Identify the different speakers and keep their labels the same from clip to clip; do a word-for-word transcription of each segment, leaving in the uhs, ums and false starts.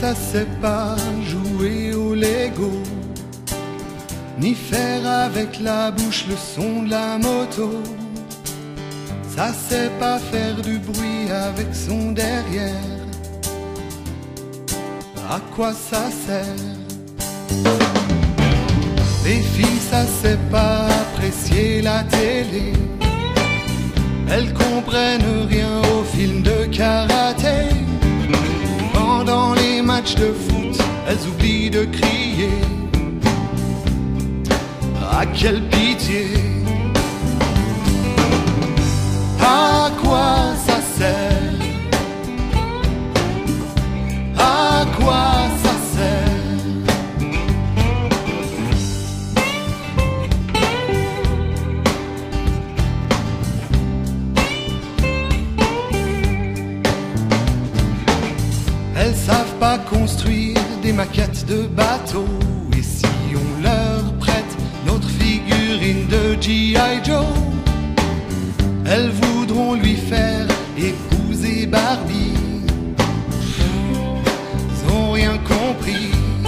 Speaker 1: ça sait pas jouer au Lego, ni faire avec la bouche le son de la moto. Ça sait pas faire du bruit avec son derrière. À quoi ça sert? Les filles, ça sait pas apprécier la télé. Elles comprennent rien aux films de karaté. Pendant les matchs de foot, elles oublient de crier. Ah, quelle pitié! À quoi ça sert? À quoi ça sert? Elles savent pas construire des maquettes de bateaux. Et si on leur prête notre figurine de G I Joe, elles voudront lui faire épouser Barbie. Ils ont rien compris.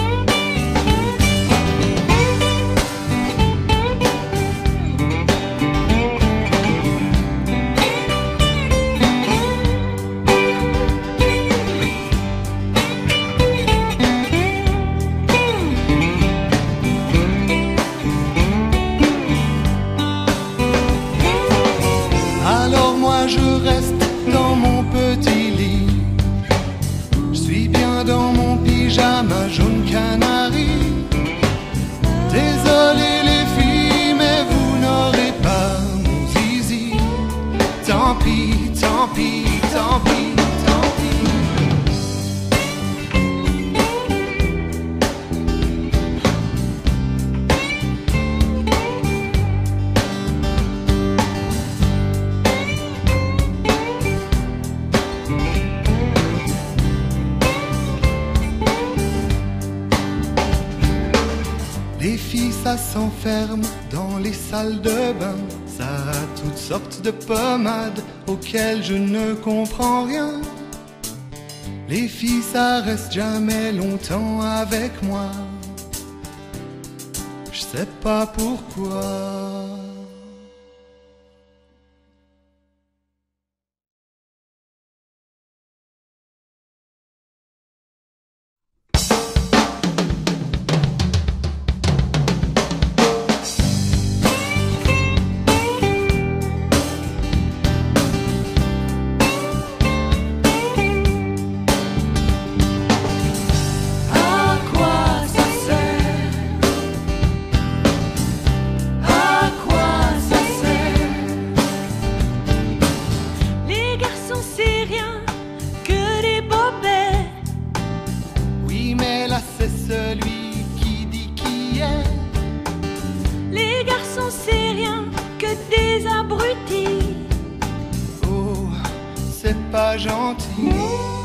Speaker 1: Alors moi je reste dans mon petit lit. Je suis bien dans mon pyjama jaune canari. Désolé les filles, mais vous n'aurez pas mon zizi. Tant pis, tant pis, tant pis, tant pis. Les filles, ça s'enferme dans les salles de bain. Ça a toutes sortes de pommades auxquelles je ne comprends rien. Les filles, ça reste jamais longtemps avec moi. Je sais pas pourquoi. C'est celui qui dit qui est.
Speaker 2: Les garçons, c'est rien que des abrutis.
Speaker 1: Oh, c'est pas gentil.